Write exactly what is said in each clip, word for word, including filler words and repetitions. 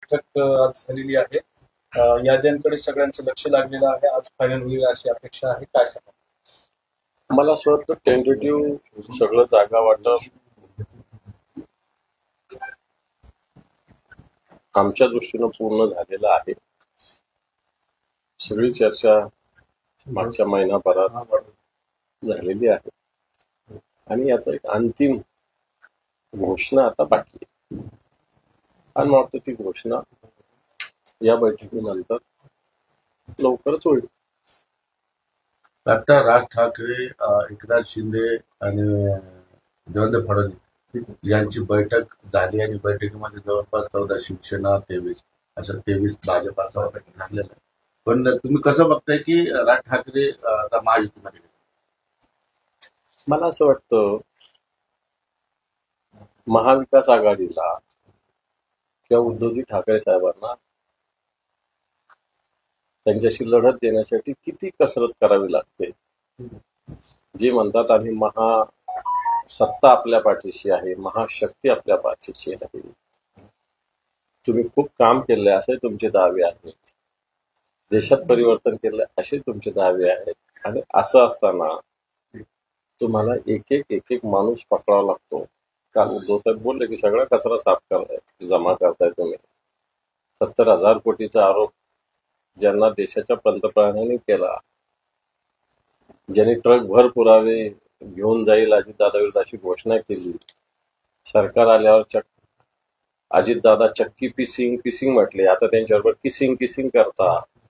बैठक आज झालेली आहे. याद्यांकडे सगळ्यांचं लक्ष लागलेलं आहे. आज फायनल होईल अशी अपेक्षा आहे. काय सांगा? मला असं वाटतं टेंटेटिव्ह सगळं जागा वाटप आमच्या दृष्टीनं पूर्ण झालेलं आहे. सगळी चर्चा मागच्या महिनाभरात झालेली आहे आणि याचा एक अंतिम घोषणा आता बाकी आहे. आणि मला वाटतं ती घोषणा या बैठकीनंतर लवकरच होईल. आता राज ठाकरे, एकनाथ शिंदे आणि देवेंद्र फडणवीस यांची बैठक झाली आणि बैठकीमध्ये जवळपास चौदा शिवसेना, तेवीस असं तेवीस भाजपाचा झालेला आहे. पण तुम्ही कसं बघताय की राज ठाकरे आता महायुतीमध्ये? मला असं वाटतं महाविकास आघाडीला किंवा उद्धवजी ठाकरे साहेबांना त्यांच्याशी लढत देण्यासाठी किती कसरत करावी लागते. जे म्हणतात आम्ही महासत्ता आपल्या पाठीशी आहे, महाशक्ती आपल्या पाठीशी आहे, तुम्ही खूप काम केलंय असे तुमचे दावे आहेत, देशात परिवर्तन केलंय असे तुमचे दावे आहेत. आणि असं असताना तुम्हाला एक एक एक एक माणूस पकडावा लागतो. काल उद्धव साहेब बोलले की सगळा कचरा साफ करताय, जमा करताय तुम्ही. सत्तर हजार कोटीचा आरोप ज्यांना देशाच्या पंतप्रधानांनी केला, ज्यांनी ट्रक भर पुरावे घेऊन जाईल अजितदादा विरुद्ध अशी घोषणा केली, सरकार आल्यावर चक अजितदादा चक्की पिसिंग पिसिंग म्हटले, आता त्यांच्याबरोबर किसिंग किसिंग करता.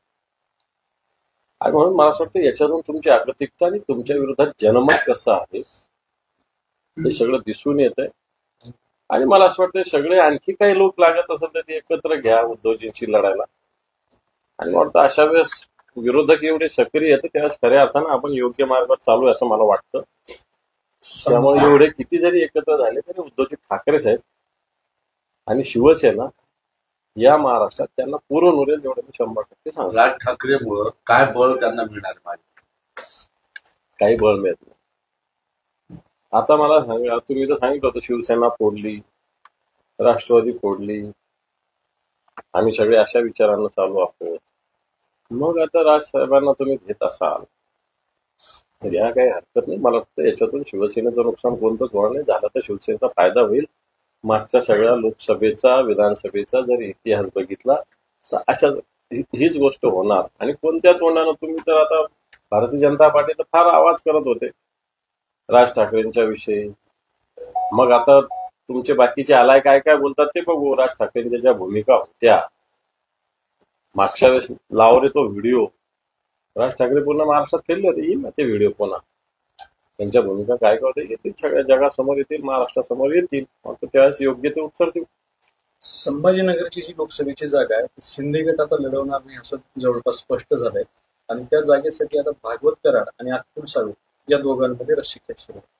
आणि म्हणून मला असं वाटतं याच्यातून तुमची आर्थिकता आणि तुमच्या विरोधात जनमत कसं आहे हे सगळं दिसून येत आहे. आणि मला असं वाटतं सगळे आणखी काही लोक लागत असेल तर ते एकत्र घ्या उद्धवजींशी लढायला. आणि मला वाटतं अशा वेळेस विरोधक एवढे सक्रिय येतं त्यावेळेस खऱ्या अर्थानं आपण योग्य मार्गावर चालू आहे असं मला वाटतं. त्यामुळे एवढे किती जरी एकत्र झाले तरी उद्धवजी ठाकरे साहेब आणि शिवसेना या महाराष्ट्रात त्यांना पूर्ण उरेल एवढं मी शंभर टक्के सांगतो. राज ठाकरेमुळं काय बळ त्यांना मिळणार? माझे काही बळ मिळत नाही. आता मला सांगा, तुम्ही तर सांगितलं होतं शिवसेना फोडली, राष्ट्रवादी फोडली, आम्ही सगळे अशा विचारांना चालू आहोत. मग आता राजसाहेबांना तुम्ही घेत असाल तर या काही हरकत नाही. मला वाटतं याच्यातून शिवसेनेचं नुकसान कोणतंच होणार नाही. झालं तर शिवसेनेचा फायदा होईल. मागच्या सगळ्या लोकसभेचा विधानसभेचा जर इतिहास बघितला तर अशा हीच गोष्ट होणार. आणि कोणत्या तोंडानं तुम्ही तर आता भारतीय जनता पार्टी तर फार आवाज करत होते राज ठाकरेंच्या विषयी. मग आता तुमचे बाकीचे आलाय काय काय बोलतात ते बघू. राज ठाकरेंच्या ज्या भूमिका होत्या मागच्या वेळेस लावरे तो व्हिडिओ राज ठाकरे पूर्ण महाराष्ट्रात फिरले होते, येईल ना ते व्हिडिओ पुन्हा. त्यांच्या भूमिका काय काय होते येतील, सगळ्या जगासमोर येतील, महाराष्ट्रासमोर येतील. मग त्यावेळेस योग्य ते उत्तर देऊ. संभाजीनगरची जी लोकसभेची जागा आहे शिंदे गट आता लढवणार नाही असं जवळपास स्पष्ट झालंय. आणि त्या जागेसाठी आता भागवत कराड आणि अतुल सावे या दोघांमध्ये रस्सीखेच सुरू आहे.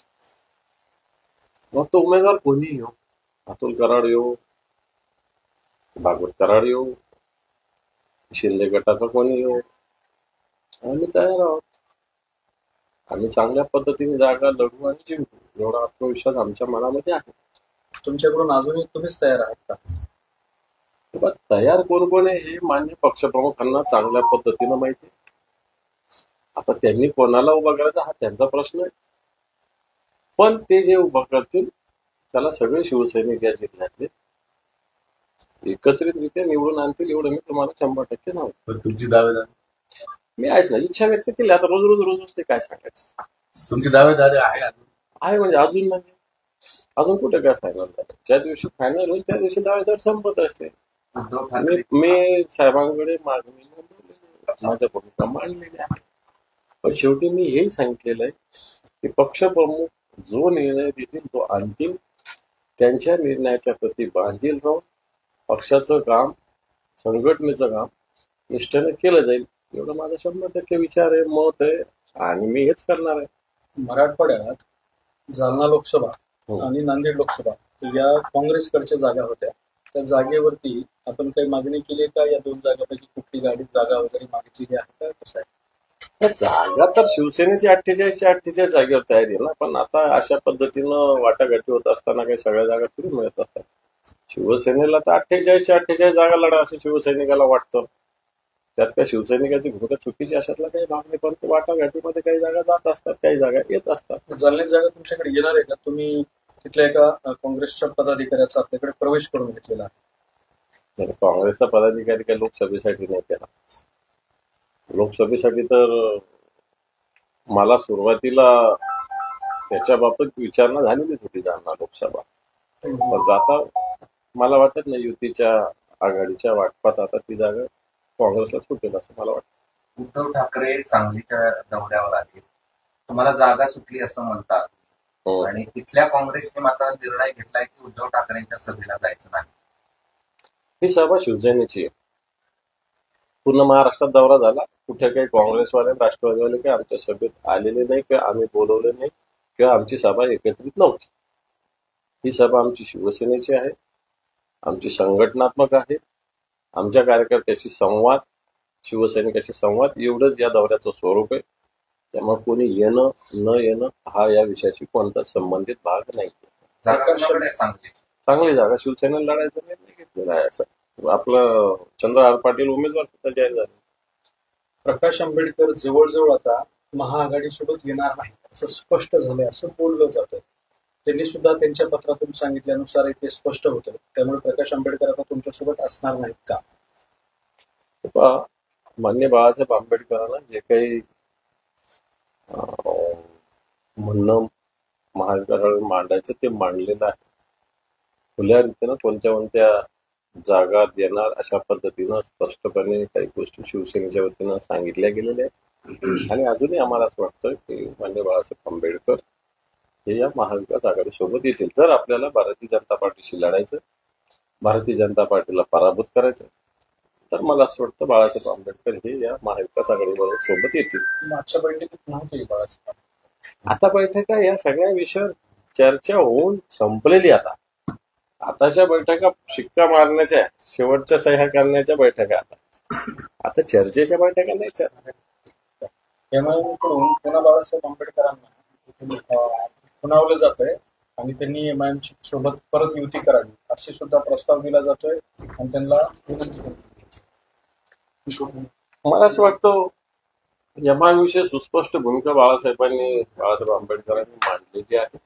मग तो उमेदवार कोणी येऊ, अतुल कराड येऊ, भागवत कराड येऊ, शिंदे गटाचा कोणी येऊ, आम्ही तयार आहोत. आम्ही चांगल्या पद्धतीने जागा लढवू आणि जिंकू एवढा आत्मविश्वास आमच्या मनामध्ये आहे. तुमच्याकडून अजूनही तुम्हीच तयार आहात का? तयार कोण कोण आहे हे मान्य पक्षप्रमुखांना चांगल्या पद्धतीनं माहिती आहे. आता त्यांनी कोणाला उभा करायचा हा त्यांचा प्रश्न आहे. पण ते जे उभा करतील त्याला सगळे शिवसैनिक या जिल्ह्यातले एकत्रितरित्या निवडून आणतील एवढं मी तुम्हाला शंभर टक्के नाव. तुमची दावेदारी मी आहेच ना, इच्छा व्यक्त केली. आता रोज रोज रोज ते काय सांगायचं. तुमची दावेदारी आहे अजून? आहे म्हणजे अजून म्हणजे अजून कुठे काय फायनल झालं. ज्या दिवशी फायनल होईल त्या दिवशी दावेदार संपत असते. मी साहेबांकडे मागणी माझ्या भूमिका मांडलेली आहे. पण शेवटी मी हेही सांगितलेलं आहे की पक्षप्रमुख जो निर्णय देतील तो अंतिम, त्यांच्या निर्णयाच्या प्रती बांधील राहून पक्षाचं काम, संघटनेचं काम निष्ठेने केलं जाईल एवढं माझा शंभर टक्के विचार आहे, मत आहे. आणि मी हेच करणार आहे. मराठवाड्यात जालना लोकसभा आणि नांदेड लोकसभा या काँग्रेसकडच्या जागा होत्या. त्या जागेवरती आपण काही मागणी केली का? या दोन जागापैकी कुठली गाडी जागा वगैरे मागितलेली आहे का? कसं आहे? जागा तर शिवसेनेची अठ्ठेचाळीसच्या अठ्ठेचाळीस जागेवर तयारी आहे ना. पण आता अशा पद्धतीनं वाटाघाटी होत असताना काही सगळ्या जागा थोडी मिळत असतात. शिवसेनेला तर अठ्ठेचाळीसशे अठ्ठेचाळीस जागा लढा असं शिवसैनिकाला वाटतं. त्यात काय शिवसैनिकाची भूमिका चुकीची अशातला काही भाग नाही, परंतु वाटाघाटीमध्ये काही जागा जात असतात, काही जागा येत असतात. जालन्यात जागा तुमच्याकडे येणार आहे का? तुम्ही तिथल्या एका काँग्रेसच्या पदाधिकाऱ्याचा आपल्याकडे प्रवेश करून घेतलेला आहे. काँग्रेसचा पदाधिकारी काही लोकसभेसाठी नाही केला. लोकसभेसाठी तर मला सुरुवातीला त्याच्या बाबतीत विचारणा झालेलीच होती जालना लोकसभा. पण आता मला वाटत नाही युतीच्या आघाडीच्या वाटपात आता ती जागा काँग्रेसला सुटेल असं मला वाटतं. उद्धव ठाकरे सांगलीच्या दौऱ्यावर आले, तुम्हाला जागा सुटली असं म्हणतात आणि तिथल्या काँग्रेसने मात्र निर्णय घेतलाय की उद्धव ठाकरेंच्या सभेला जायचं नाही. ही सभा शिवसेनेची आहे. पूर्ण महाराष्ट्रात दौरा झाला, कुठे काही काँग्रेसवाले राष्ट्रवादीवाले काही आमच्या सभेत आलेले नाही किंवा आम्ही बोलवले नाही किंवा आमची सभा एकत्रित नव्हती. ही सभा आमची शिवसेनेची आहे, आमची संघटनात्मक आहे, आमच्या कार्यकर्त्याशी संवाद, शिवसैनिकाशी संवाद एवढंच या दौऱ्याचं स्वरूप आहे. त्यामुळे कोणी येणं न येणं हा या विषयाशी कोणताच संबंधित भाग नाही. चांगली जागा शिवसेनेला लढायचा निर्णय घेतलेला आहे असं आपलं चंद्रहार पाटील उमेदवार सुद्धा जाहीर झाले. प्रकाश आंबेडकर जवळजवळ आता महाआघाडीसोबत येणार नाही असं स्पष्ट झालंय असं बोललं जातं. त्यांनी सुद्धा त्यांच्या पत्रातून सांगितल्यानुसार ते स्पष्ट होतं. त्यामुळे प्रकाश आंबेडकर आता तुमच्यासोबत असणार नाहीत का? मान्य बाळासाहेब आंबेडकरांना जे काही म्हणणं महाविकास मांडायचं ते मांडलेलं आहे. खुल्या रीतीनं कोणत्या कोणत्या जागा देणार अशा पद्धतीनं स्पष्टपणे काही गोष्टी शिवसेनेच्या वतीनं सांगितल्या गेलेल्या आहेत. आणि अजूनही आम्हाला असं वाटतं की मान्य बाळासाहेब आंबेडकर हे या महाविकास आघाडीसोबत येतील. जर आपल्याला भारतीय जनता पार्टीशी लढायचं, भारतीय जनता पार्टीला पराभूत करायचं, तर मला असं वाटतं बाळासाहेब आंबेडकर हे या महाविकास आघाडीबरोबर सोबत येतील. मागच्या बैठकीत नव्हते बाळासाहेब. आता बैठका या सगळ्या विषयावर चर्चा होऊन संपलेली. आता आताच्या बैठका शिक्का मारण्याच्या, शेवटच्या सह्या करण्याच्या बैठका आता आता चर्चेच्या बैठका नाही चालणार. एमआयएमकडून पुन्हा बाळासाहेब आंबेडकरांना खुणावलं जातंय आणि त्यांनी एमआयएम सोबत परत युती करावी अशी सुद्धा प्रस्ताव दिला जातोय आणि त्यांना विनंती केली. मला असं वाटतं एमआयएमविषयी सुस्पष्ट भूमिका बाळासाहेबांनी बाळासाहेब आंबेडकरांनी मांडलेली आहे.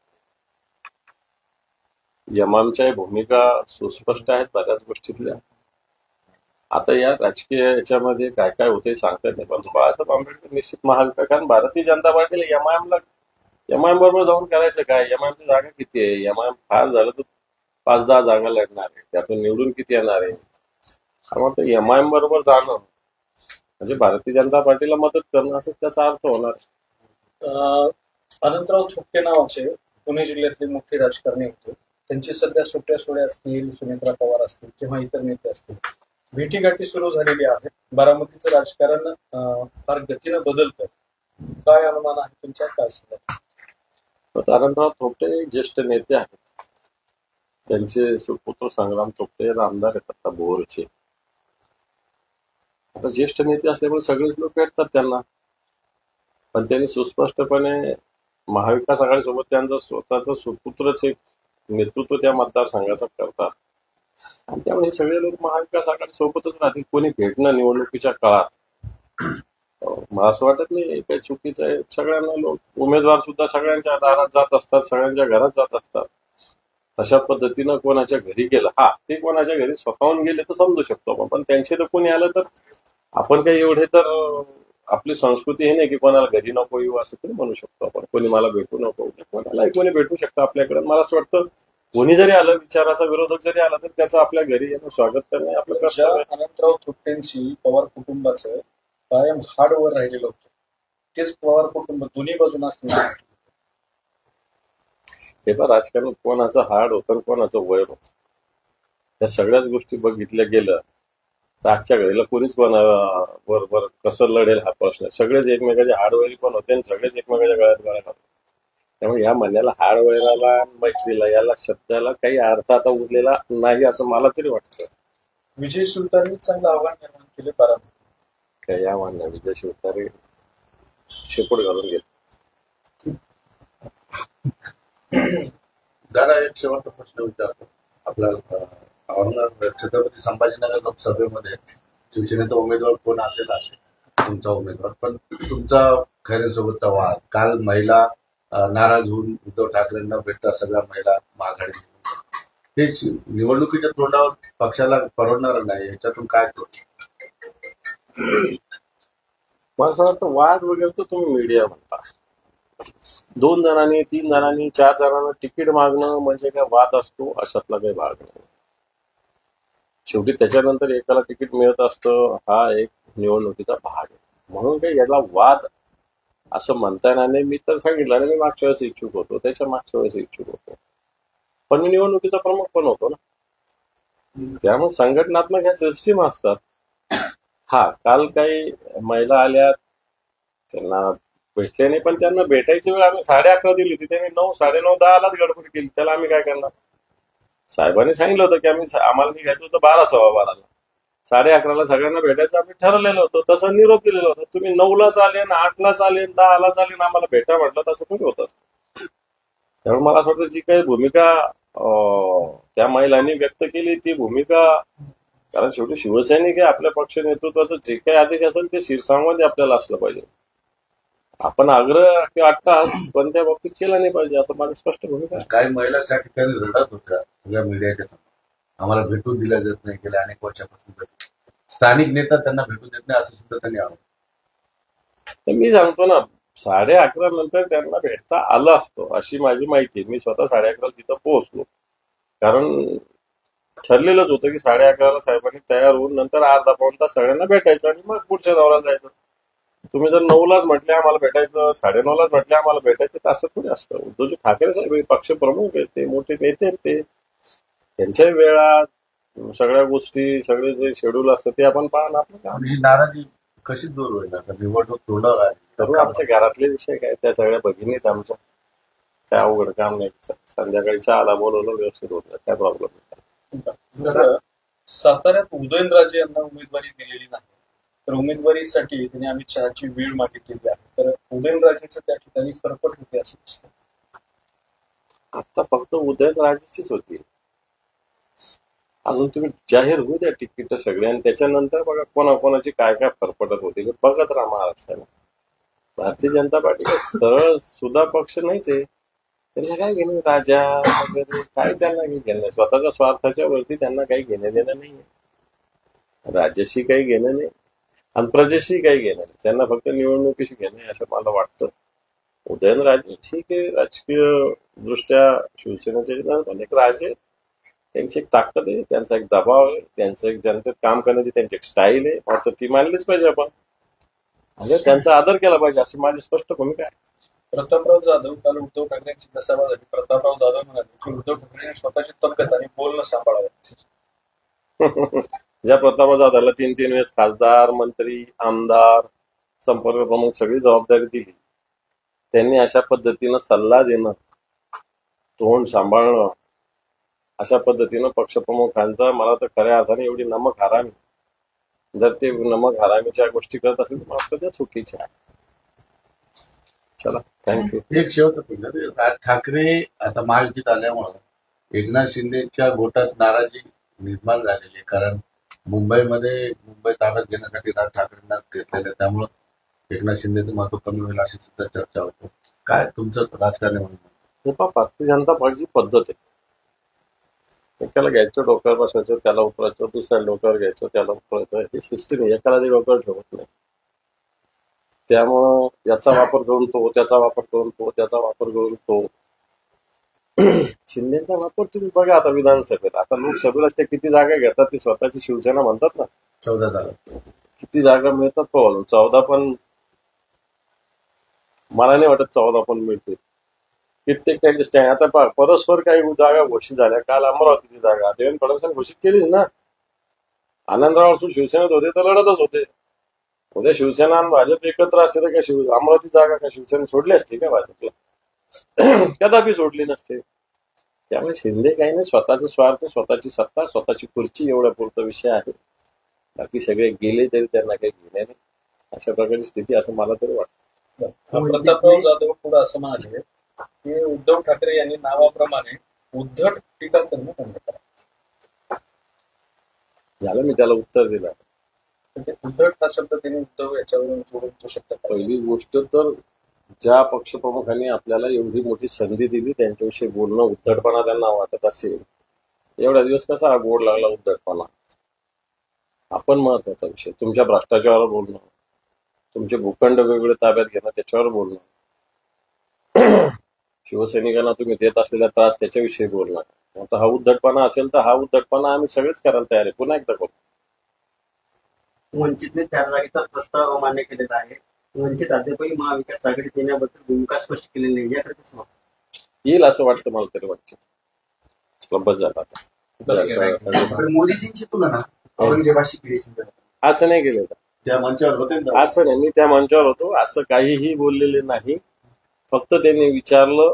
एमआयएमच्या भूमिका सुस्पष्ट आहेत बऱ्याच गोष्टीतल्या. आता या राजकीय याच्यामध्ये काय काय होते सांगता नाही, परंतु बाळासाहेब आंबेडकर निश्चित महाविकास, कारण भारतीय जनता पार्टीला एमआयएमला एमआयएम बरोबर जाऊन करायचं काय? एमआयएमची जागा किती आहे? एमआयएम फार झालं तर पाच दहा जागा लढणार आहे, त्यातून निवडून किती येणार आहे? वाटतं एमआयएम बरोबर जाणं म्हणजे भारतीय जनता पार्टीला मदत करणं असंच त्याचा अर्थ होणार. अनंतराव थोपटे नावाचे पुणे जिल्ह्यातले मोठे राजकारणी होते. त्यांची सध्या सुट्या सोड्या असतील, सुनेत्रा पवार असतील किंवा इतर नेते असतील, भेटीगाठी सुरू झालेली आहे. बारामतीचं राजकारण फार गतीनं बदलतं. काय अनुमान आहे तुमच्या? काय सांगा? अनंतराव थोपटे ज्येष्ठ नेते आहेत. त्यांचे सुपुत्र संग्राम थोपटे आमदार आहेत आता भोरचे. आता ज्येष्ठ नेते असल्यामुळे सगळेच लोक भेटतात त्यांना, पण त्यांनी सुस्पष्टपणे महाविकास आघाडीसोबत त्यांचं स्वतःचं सुपुत्रच एक नेतृत्व त्या मतदारसंघाचं करतात आणि त्यामुळे सगळे लोक महाविकास आघाडी सोबतच राहतील. कोणी भेटणं निवडणुकीच्या काळात मला असं वाटत नाही काही चुकीचं आहे. सगळ्यांना लोक उमेदवार सुद्धा सगळ्यांच्या दारात जात असतात, सगळ्यांच्या घरात जात असतात. तशा पद्धतीनं कोणाच्या घरी गेलं, हा ते कोणाच्या घरी स्वतःहून गेले तर समजू शकतो आपण, पण त्यांचे तर कोणी आलं तर आपण काही एवढे तर आपली संस्कृती हे नाही की कोणाला घरी नको येऊ असं तरी म्हणू शकतो आपण. कोणी मला भेटू नको, कोणालाही कोणी भेटू शकतं आपल्याकडे. मला असं वाटतं कोणी जरी आलं, विचाराचा विरोधक जरी आला तर त्याचं आपल्या घरी येणं स्वागत करणं आपलं कर्तव्य आहे. अनंतराव थोपटेंची पवार कुटुंबाचं कायम हाडवर राहिलेलं होतं. तेच पवार कुटुंब दोन्ही बाजून असणार. हे पण राजकारण कोणाचं हाड होतं कोणाचं वैर होतं, या सगळ्याच गोष्टी बघितल्या गेलं तर आजच्या घडीला कोणीच कोणा बरोबर कसं लढेल हा प्रश्न आहे. सगळेच एकमेकाचे हाडवैरी पण होते आणि सगळेच एकमेकाच्या गळ्यात गळ्यात होते. त्यामुळे या म्हणण्याला हाडवैराला मैत्रीला याला शब्दाला काही अर्थ आता उरलेला नाही असं मला तरी वाटतं. विजय शिवतारेंनी चांगलं आव्हान निर्माण केले बारामती. काय या म्हणण्या विजय शिवतारे शेपूट घालून गेले. दादा एक शेवटचा प्रश्न विचारतो. आपल्या अं, औरंगाबाद छत्रपती संभाजीनगर लोकसभेमध्ये शिवसेनेचा उमेदवार कोण असेल असेल तुमचा उमेदवार, पण तुमचा खैरेंसोबतचा वाद, काल महिला अं, नाराज होऊन उद्धव ठाकरेंना भेटता सगळ्या महिला माघारी, हे निवडणुकीच्या तोंडावर पक्षाला परवडणार नाही, याच्यातून काय करू? मला असं वाटतं वाद वगैरे तर तुम्ही मीडिया म्हणता. दोन जणांनी तीन जणांनी चार जणांना तिकीट मागणं म्हणजे काय वाद असतो अशातला काही भाग नाही. शेवटी त्याच्यानंतर एकाला तिकीट मिळत असतं, हा एक निवडणुकीचा भाग आहे. म्हणून काही याला वाद असं म्हणता येणार नाही. मी तर सांगितलं ना, मी मागच्या वेळेस इच्छुक होतो, त्याच्या मागच्या वेळेस इच्छुक होतो, पण मी निवडणुकीचा प्रमुख पण होतो ना. त्यामुळे संघटनात्मक ह्या सिस्टीम असतात. हा काल काही महिला आल्या, त्यांना भेटले नाही, पण त्यांना भेटायची वेळ आम्ही साडे अकरा दिली होती, त्यांनी नऊ साडे नऊ दहालाच गडबड केली. त्याला आम्ही काय करणार? साहेबांनी सांगितलं होतं की आम्ही आम्हाला निघायचं होतं बारा सव्वा बाराला, साडे अकराला सगळ्यांना भेटायचं आम्ही ठरवलेलं होतं. तसं निरोप दिलेला होता. तुम्ही नऊला चालेन, आठला चालेन, दहाला चालेन, आम्हाला भेटा म्हटलं तसं थोडी होत असतं. त्यामुळे मला असं वाटतं जी काही भूमिका त्या महिलांनी व्यक्त केली ती भूमिका, कारण शेवटी शिवसैनिक आहे, आपल्या पक्ष नेतृत्वाचं जे काही आदेश असेल ते शिरसावमध्ये आपल्याला असलं पाहिजे. आपण आग्रह किंवा अट्टाहास पण त्या बाबतीत केला नाही पाहिजे, असं माझी स्पष्ट भूमिका आहे. काही महिला त्या ठिकाणी रडत होत्या सगळ्या मीडियाच्या समोर, आम्हाला भेटून दिल्या जात नाही, गेल्या अनेक वर्षापासून स्थानिक नेता त्यांना भेटून देत नाही असं सुद्धा त्यांनी आरोप. तर मी सांगतो ना, साडे अकरा नंतर त्यांना भेटता आलं असतं अशी माझी माहिती. मी स्वतः साडे अकरा तिथं पोहोचलो, कारण ठरलेलंच होतं की साडे अकराला साहेबांनी तयार होऊन नंतर अर्धा पाऊण तास सगळ्यांना भेटायचं आणि मग पुढच्या दौऱ्यात जायचं. तुम्ही जर नऊलाच म्हटले आम्हाला भेटायचं, साडे नऊलाच म्हटले आम्हाला भेटायचं, तर असं थोडी असतं. उद्धवजी ठाकरे साहेब हे पक्ष प्रमुख आहेत, ते मोठे नेते आहेत, ते त्यांच्या वेळा सगळ्या गोष्टी सगळे जे शेड्यूल असतं ते आपण पाहणं आपलं काम. ही नाराजी कशी दूर होईल? आता निवडणूक तोंडावर आहे, तर आमच्या घरातले विषय काय, त्या सगळ्या भगिनीत आमच्या काय अवघड काम नाही. संध्याकाळी चहाला बोलवलं व्यवस्थित होतं, काय प्रॉब्लेम नाही. साताऱ्यात उदयनराजे यांना उमेदवारी दिलेली नाही, तर उमेदवारीसाठी त्यांनी आम्ही चहाची वेळ मागितलेली आहे, तर उदयनराजेचं त्या ठिकाणी सरपट होते असं दिसतं. आता फक्त उदयनराजेचीच होती, अजून तुम्ही जाहीर होऊ द्या तिकीट सगळे, आणि त्याच्यानंतर बघा कोणाकोणाची काय काय फरफटत होती बघत राहा. महाराष्ट्राला भारतीय जनता पार्टी काय सरळ सुद्धा पक्ष नाहीच आहे. त्यांना काय घेणं राजा वगैरे काय, त्यांना काही घेणं, स्वतःच्या स्वार्थाच्या वरती त्यांना काही घेणं देणं नाहीये. राज्याशी काही घेणं नाही आणि प्रजेशी काही घेणं नाही, त्यांना फक्त निवडणुकीशी घेणं आहे असं मला वाटतं. उदयनराजे ठीक आहे, राजकीय दृष्ट्या शिवसेनेचे पण एक राजे, त्यांची एक ताकद आहे, त्यांचा एक दबाव आहे, त्यांचं एक जनतेत काम करण्याची त्यांची एक स्टाईल आहे, मात्र ती मानलीच पाहिजे आपण, म्हणजे त्यांचा आदर केला पाहिजे अशी माझी स्पष्ट भूमिका आहे. प्रतापराव जाधव काल उद्धव ठाकरेंची दसावा झाली. प्रतापराव जाधव म्हणाले की उद्धव ठाकरेंनी स्वतःची तब्येत आणि बोलणं सांभाळावं. ज्या प्रतापराव जाधवला तीन तीन वेळेस खासदार, मंत्री, आमदार, संपर्क प्रमुख सगळी जबाबदारी दिली, त्यांनी अशा पद्धतीनं सल्ला देणं, तोंड सांभाळणं, अशा पद्धतीनं पक्षप्रमुखांचा मला तर खऱ्या अर्थाने एवढी नमक हरामी, जर ते नमक हरामीच्या गोष्टी करत असेल तर मात्र त्या चुकीच्या आहे. चला, थँक्यू. एक शेवट राज ठाकरे आता महायुतीत आल्यामुळं एकनाथ शिंदेच्या गोटात नाराजी निर्माण झालेली आहे, कारण मुंबईमध्ये मुंबई ताब्यात घेण्यासाठी राज ठाकरेंना घेतलेलं, त्यामुळं एकनाथ शिंदेचं महत्व कमी होईल अशी सुद्धा चर्चा होते. काय तुमचं राजकारण म्हणून? हे पहा, भारतीय जनता पार्टीची पद्धत आहे, एकाला घ्यायचं डोक्यावर बसायचं, त्याला उतरायचं, दुसऱ्या डोक्यावर घ्यायचं, त्याला उतरायचं, ही सिस्टीम आहे. एकाला ते डोक्यावर ठेवत नाही. त्यामुळं याचा वापर करून तो, त्याचा वापर करून तो, त्याचा वापर करून तो. शिंदेचा वापर तुम्ही बघा आता विधानसभेत, आता लोकसभेला ते किती जागा घेतात, ती स्वतःची शिवसेना म्हणतात ना, चौदा जागा किती जागा मिळतात पाहून, चौदा पण मला नाही वाटत चौदा पण मिळतील. कित्येक त्यांचे स्टँड आता पहा, परस्पर काही जागा घोषित झाल्या. काल अमरावतीची जागा देवेंद्र फडणवीसांनी घोषित केलीच ना. आनंदराव असून शिवसेनेत होते तर लढतच होते. उद्या शिवसेना आणि भाजप एकत्र असते तर काय शिव अमरावती जागा काय शिवसेना सोडली असते का भाजपला? कदापि सोडली नसते. त्यामुळे शिंदे काही नाही, स्वतःचा स्वार्थ, स्वतःची सत्ता, स्वतःची खुर्ची एवढा पुरता विषय आहे. बाकी सगळे गेले तरी त्यांना काही घेणे नाही, अशा प्रकारची स्थिती असं मला तरी वाटतं. प्रतापराव जाधव पुढे असं म्हणाले की उद्धव ठाकरे यांनी नावाप्रमाणे उद्धट टीका करणं बंद करा. झालं, मी त्याला उत्तर दिलं. पण ते उद्धट हा शब्द त्यांनी उद्धव याच्यावरून जोडून तो शब्द काढला. पहिली गोष्ट तर ज्या पक्षप्रमुखांनी आपल्याला एवढी मोठी संधी दिली त्यांच्याविषयी बोलणं उद्धटपणा त्यांना वाटत असेल, एवढा दिवस कसा हा गोड लागला उद्धटपणा. आपण महत्वाचा विषय, तुमच्या भ्रष्टाचारावर बोलणं, तुमचे भूखंड वेगळे ताब्यात घेणं त्याच्यावर बोलणं, शिवसैनिकांना तुम्ही देत असलेला त्रास त्याच्याविषयी बोलणं. आता हा उद्धटपणा असेल तर हा उद्धटपणा आम्ही सगळेच करायला तयार आहे. पुन्हा एकदा करू. वंचितने चार जागेचा प्रस्ताव मान्य केलेला आहे. वंचित अद्यापही महाविकास आघाडीत येण्याबद्दल भूमिका स्पष्ट केलेली नाही, याकडे कसं वाटतं? येईल असं वाटतं मला तरी. वंचित बस झाला आता. पण मोदीजींची तुलना औरंगजेबाशी केली समजा. असं नाही केलं, त्या मंचावर होते ना. असं नाही. मी त्या मंचावर होतो, असं काहीही बोललेले नाही. फक्त त्यांनी विचारलं,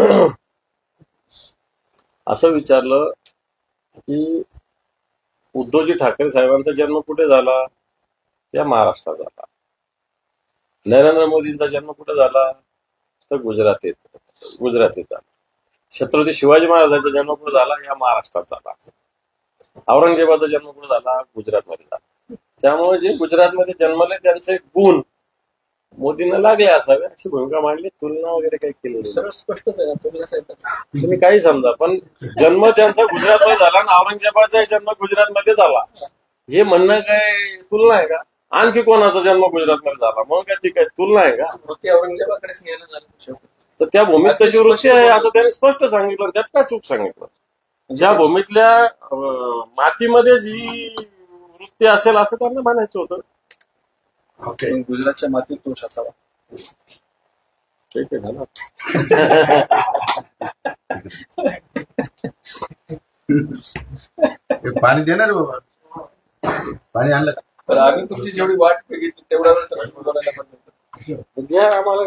असं विचारलं की उद्धवजी ठाकरे साहेबांचा जन्म कुठे झाला? त्या महाराष्ट्रात झाला. नरेंद्र मोदींचा जन्म कुठे झाला? तर गुजरातीत गुजरातीत झाला. छत्रपती शिवाजी महाराजांचा जन्म कुठे झाला? या महाराष्ट्रात झाला. औरंगजेबाचा जन्म कुठे झाला? गुजरातमध्ये झाला. त्यामुळे जे गुजरातमध्ये जन्मले त्यांचे गुण मोदींना लागले असावे अशी भूमिका मांडली. तुलना वगैरे काही केली नाही. सरळ स्पष्टच आहे ना. तुम्ही कसं आहे, तुम्ही काही समजा, पण जन्म त्यांचा गुजरातमध्ये झाला आणि औरंगजेबाचा जन्म गुजरातमध्ये झाला हे म्हणणं काय तुलना आहे का? आणखी कोणाचा जन्म गुजरातमध्ये झाला म्हणून काय ती काय तुलना आहे का? वृत्ती औरंगजेबाकडेच नेलं झालं शेवटी. तर त्या भूमीत तशी वृत्ती आहे असं त्यांनी स्पष्ट सांगितलं. त्यात काय चूक सांगितलं? ज्या भूमीतल्या अं, मातीमध्ये जी वृत्ती असेल असं त्यांना म्हणायचं होतं. पण गुजरातच्या मातीत दोष असावा. ठीक आहे ना. पाणी देणार बाबा, पाणी आणलं का? तर आम्ही तुमची जेवढी वाट बघितली तेवढा वेळ तर बोलायला पाहिजे. द्या आम्हाला.